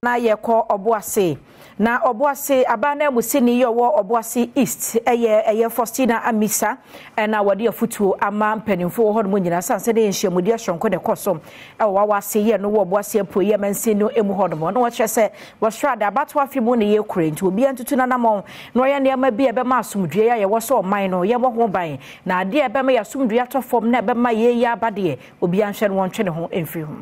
na yɛkɔ Obuasi na Obuasi abana musini yowo Obuasi East eye Faustina Amisa na wade afutuo ama mpanimfo ho no nyina sanse de nhyiamudi ahonko de kosom wawase ye no Obuasi apoye mansi no emu ho no wo kyerɛ sɛ wɔhwɛ da abato afimu ne ye kure nti obi antutu na namon no ye ne ma bi ebe ma asomdue ya ye wo so ɔman no ye ho ban na ade ebe ma yasomdue atofom na ebe ma ye ya abade obi anhwɛ no wɔntwe ne ho emfiri ho.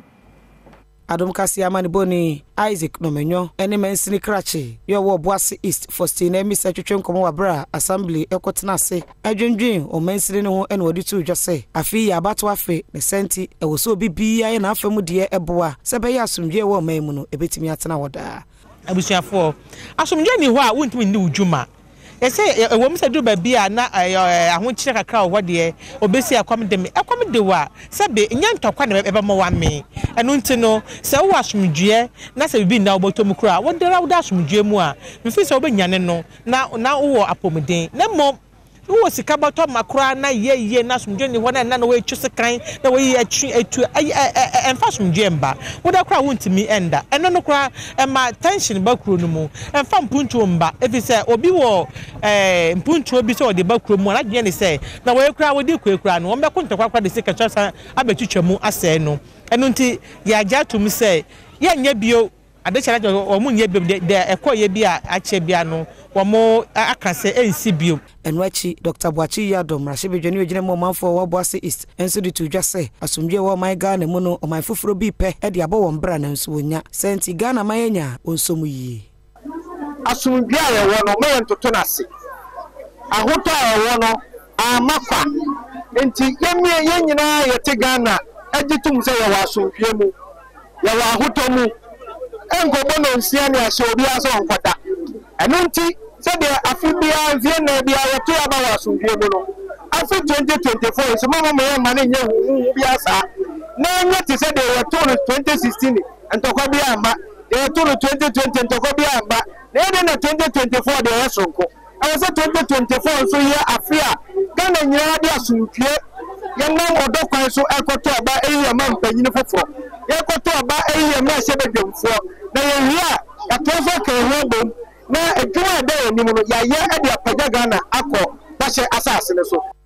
Adom Kasiyama ni boni Isaac Nomenyo ene mensini krachi yo wo Obuasi East Faustina Amisa twetwe nkomo wabra assembly ekotena ase adwendwen o mensini no ho ene wodi tu dwose afi ya abato afe ne senti e wo so bibia ye na afam de eboa se be ya asomdwe wo man mu no ebetimi atena woda abusuafo asomdwe ni ho a wontimi ni udwuma yese ewom se du ba bia na ahonkyere kakra wo de obesi akwam de wa sebe nya ntokwa na ebe mo wa me enu nti no se wo asomdwe na se bibi na obotom kura wo de rawo da asomdwe mu a mfi se obanyane no na wo apomden na mo wo sika bato makura na ye na asomdwe ni ho na wo etwuse kan na wo yi etu emfa asomdwe mba wo da kura wontimi enda eno no kura ma tension bakuro no mu emfa mpuntu mba efise obi wo mpuntu obi se ode bakuro mu na dwe ne se na wo ekura wo di kwekura no wo mbeko ntokwa de sika twasa abetwitwa mu ase no eno nti ya agya to mu se ye nya bio adechara o mu nya bio de ekoye bia ache bia no wo mo akase ensi bio eno achi Dr. Buachi Adom Rashibedwani ogina mo manfo wo Obuasi East enso de tu dwase asomdwe wo man Ghana mu no o man foforo bi pe e de abo wo mbra na nso wonya senti Ghana man anya onsom yi asomdwe a ye wo no me ntoto na se ahoto a wo no amakwa enti ye nyina ye te Ghana agitum se ye wa asomdwe mu ye wa ahoto mu enkobo no nsia ne aso obi aso nkwata eno nti se de afibia vie na bia ye to aba wa asomdwe mu no afi 2024 so mama me ma ne nye hu bia sa na nye ti se de ye to 2016 entokwa bia amba ye to 2020 entokwa bia amba na de 2024 de ye sonko awo se 2024 so ye afia Ghana nyira de asomdwe ye nam odokwan so ekoto aba eyi ma mpanyin foforo ye ekoto aba eyi ma sebedwemfo na ye hia ya tozo ke ho bom na edwuma da ni mu ya ye e de apaga Ghana akọ base asase ne so